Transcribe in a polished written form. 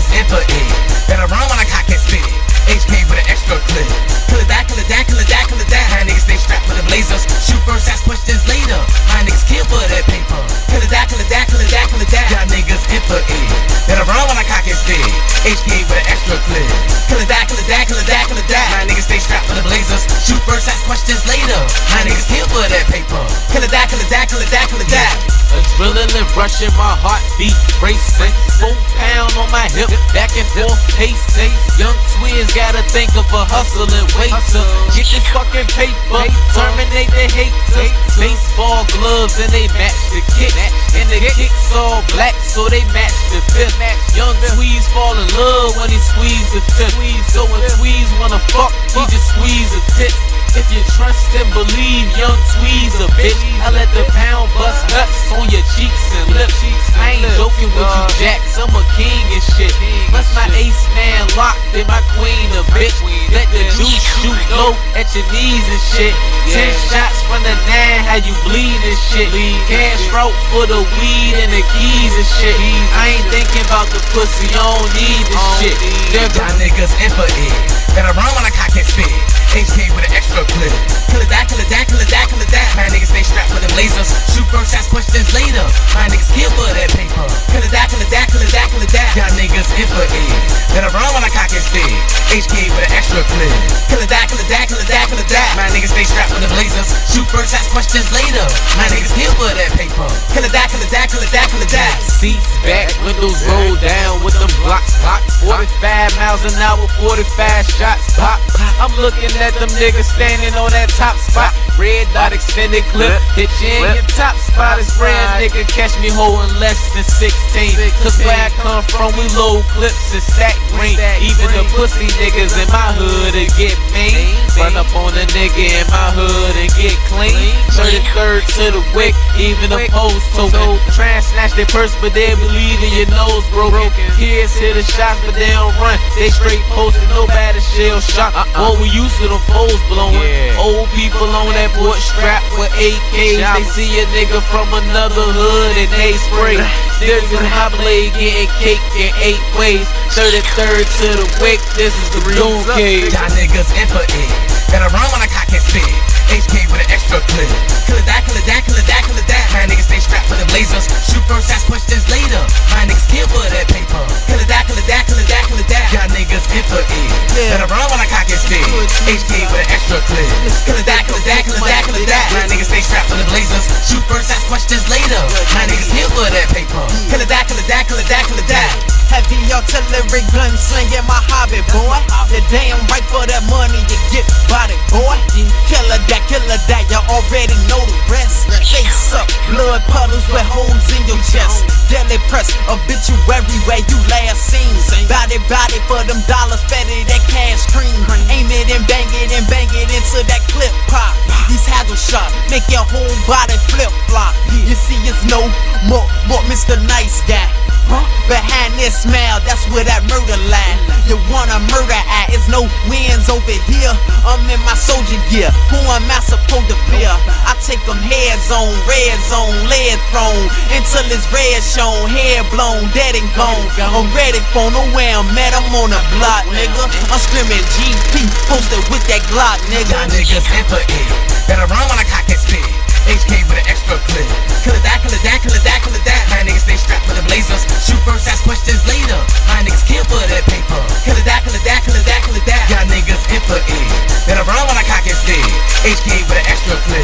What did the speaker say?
niggas in for it. Better run when I cock and spit. HK with an extra clip. Kill it that, kill it that, kill it that, kill it that. My niggas stay strapped with the blazers. Shoot first, ask questions later. My niggas kill for that paper. Kill it that, kill it that, kill it that, kill it that. Y'all niggas in for it. Better run when I cock and spit. HK with an extra clip. Kill it that, kill it that, kill it that, kill it that. My niggas stay strapped with the blazers. Shoot first, ask questions later. My niggas kill for that paper. Kill it that, kill it that, kill it that, kill it that. Adrenaline rushing, my heartbeat racing. 4 pound on my hip, back and forth pacing. Young twins gotta think of a hustle and wait to get this fucking paper. Terminate the haters. Baseball gloves and they match the kick, and the kicks all black so they match the fifth. Young Tweez fall in love when he squeeze the fifth. So when Tweez wanna fuck, he just squeeze the tits. If you trust and believe, young Tweez a bitch. I let the pound bust nuts on your cheeks and lips. I ain't joking with you, Jacks. I'm a king and shit. Plus my ace man locked and my queen a bitch. Let the juice shoot low at your knees and shit. 10 shots from the 9, how you bleed and shit. Cash route for the weed and the keys and shit. I ain't thinking about the pussy, I don't need this shit. Y'all niggas in for it. Better run when I cock and spit. HK with an extra clip. Kill it that, kill it that, kill it that, kill it that. My niggas stay strapped with the blazers. Shoot first, ask questions later. My niggas kill for that paper. Kill it that, kill it that, kill it that, kill it that. Y'all niggas in for it. Better run when I cock and spit. HK with an extra clip. Kill it that, kill it that, kill it that, kill it that. My niggas stay strapped with the blazers. Shoot first, ask questions later. My niggas kill for that paper. Kill it that, kill it that, kill it that, kill it that. Seats back, windows roll down with them blocks pop. 45 miles an hour, 45 shots pop. I'm looking at them niggas standing on that top spot. Red dot extended clip, hit you in your top spot. It's rare nigga catch me holding less than 16. Cause where I come from, we load clips and stack green. Even the pussy niggas in my hood will get mean. Run up on a nigga in my hood and get clean. 33rd to the wick, even the post token. Try and snatch their purse, but they believe in your nose broken. Kids hit the shots, but they don't run. They straight posted, nobody shell shock. Boy, we used to them foes blowing. Old people on that porch strapped with AKs. They see a nigga from another hood and they spray. Niggas in my blade getting cake in 8 ways. 33rd to the wick, this is the doom cave. Y'all niggas in for it. Better run when I cock and spit. HK with an extra clip. Kill it that, kill it that, kill it that, kill it that. My niggas stay strapped with the blazers. Shoot first, ask questions later. My niggas kill for that paper. Kill it that, kill it that, kill it that, kill it that. Y'all niggas in for it. Better run when I cock and spit. HK with an extra clip. Kill it that, kill it that, kill it that, kill it that. My niggas stay strapped with the blazers. Shoot first, ask questions later. My niggas kill for that paper. Kill it that, kill it that, kill it that, kill it that. Heavy artillery gun slinging my hobby, boy. You're damn right for that money you get body, boy. Killer that, you already know the rest. Face up, blood puddles with holes in your chest. Deadly press, obituary where you last seen. Body for them dollars, fatty that cash cream. Aim it and bang it into that clip pop. These handle shots make your whole body flip flop. You see, it's no more Mr. Nice Guy. Behind this smile, that's where that murder lie. You wanna murder at, it's no wins over here. I'm in my soldier gear, who am I supposed to fear? I take them heads on, red zone, lead thrown, until it's red shown, hair blown, dead and gone. I'm ready for nowhere I'm at, I'm on the block, nigga. I'm screaming GP, posted with that Glock, nigga. Y'all niggas in for it. Better run when I cock and spit. HK with an extra clip. Kill it that, kill it that, kill it that, kill it that. My niggas stay strapped with the blazers. Shoot first, ask questions later. My niggas kill for that paper. Kill it that, kill it that, kill it that, kill it that. Y'all niggas in for it. Better run when I cock and spit. HK with an extra clip.